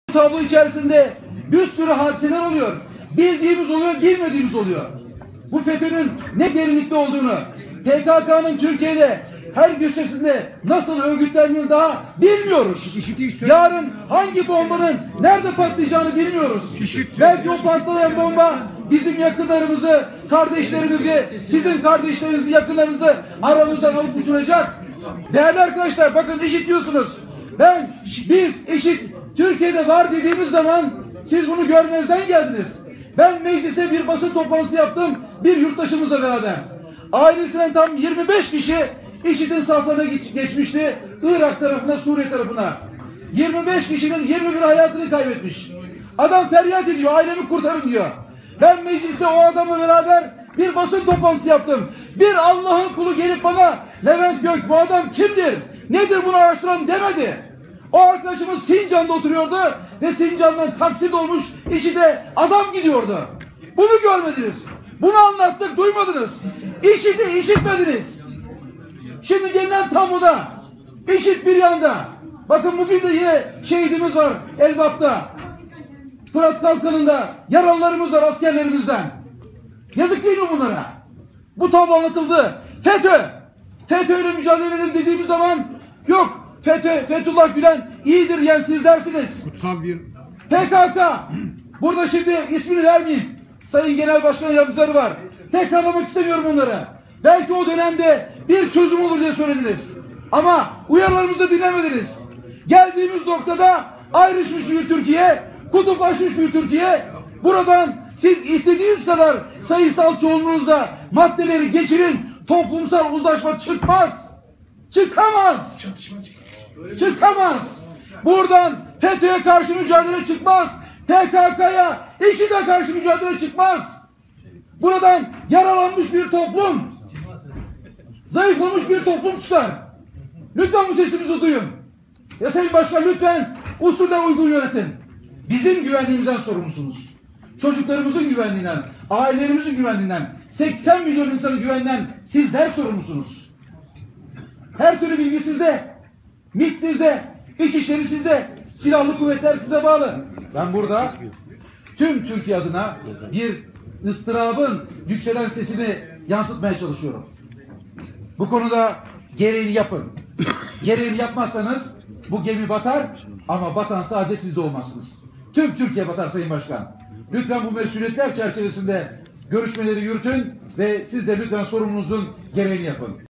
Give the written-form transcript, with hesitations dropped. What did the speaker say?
Tablo içerisinde bir sürü hadiseler oluyor. Bildiğimiz oluyor, bilmediğimiz oluyor. Bu FETÖ'nün ne derinlikte olduğunu, PKK'nın Türkiye'de her köşesinde nasıl örgütlendiğini daha bilmiyoruz. Yarın hangi bombanın nerede patlayacağını bilmiyoruz. Belki o patlayan bomba bizim yakınlarımızı, kardeşlerimizi, sizin kardeşlerinizi, yakınlarınızı aramızdan alıp uçuracak. Değerli arkadaşlar, bakın IŞİD diyorsunuz. Biz IŞİD Türkiye'de var dediğimiz zaman siz bunu görmezden geldiniz. Ben meclise bir basın toplantısı yaptım bir yurttaşımızla beraber. Ailesinden tam 25 kişi IŞİD'in saflarına geçmişti. Irak tarafına, Suriye tarafına. 25 kişinin 21 hayatını kaybetmiş. Adam feryat ediyor, ailemi kurtarın diyor. Ben mecliste o adamla beraber bir basın toplantısı yaptım. Bir Allah'ın kulu gelip bana Levent Gök bu adam kimdir, nedir bunu araştıralım demedi. O arkadaşımız Sincan'da oturuyordu ve Sincan'dan Taksim olmuş IŞİD'e adam gidiyordu. Bunu görmediniz. Bunu anlattık, duymadınız. IŞİD'i işitmediniz. Şimdi gelinen tabloda IŞİD bir yanda. Bakın bugün de yine şehidimiz var Elbap'ta. Fırat Kalkanı'nda yaralılarımız var askerlerimizden. Yazık değil mi bunlara? Bu tablo anlatıldı. FETÖ'yle mücadele edelim dediğimiz zaman yok. Fethullah Gülen iyidir yani siz dersiniz. Kutsal bir PKK. Burada şimdi ismini vermeyeyim. Sayın Genel Başkan Yardımcıları var. Tekrarlamak istemiyorum onları. Belki o dönemde bir çözüm olur diye söylediniz. Ama uyarılarımızı dinlemediniz. Geldiğimiz noktada ayrışmış bir Türkiye, kutuplaşmış bir Türkiye. Buradan siz istediğiniz kadar sayısal çoğunluğunuzla maddeleri geçirin. Toplumsal uzlaşma çıkmaz. Çıkamaz. Çıkamaz. Buradan FETÖ'ye karşı mücadele çıkmaz. PKK'ya, IŞİD'e karşı mücadele çıkmaz. Buradan yaralanmış bir toplum, zayıflamış bir toplum çıkar. Lütfen bu sesimizi duyun. Ya Sayın Başkan lütfen usulle uygun yönetin. Bizim güvenliğimizden sorumlusunuz. Çocuklarımızın güvenliğinden, ailelerimizin güvenliğinden, 80 milyon insanın güvenliğinden sizler sorumlusunuz. Her türlü bilgi sizde, MİT sizde, İçişleri sizde, silahlı kuvvetler size bağlı. Ben burada tüm Türkiye adına bir ıstırabın yükselen sesini yansıtmaya çalışıyorum. Bu konuda gereğini yapın. Gereğini yapmazsanız bu gemi batar ama batan sadece siz de olmazsınız. Tüm Türkiye batar Sayın Başkan. Lütfen bu mesuliyetler çerçevesinde görüşmeleri yürütün ve siz de lütfen sorumlunuzun gereğini yapın.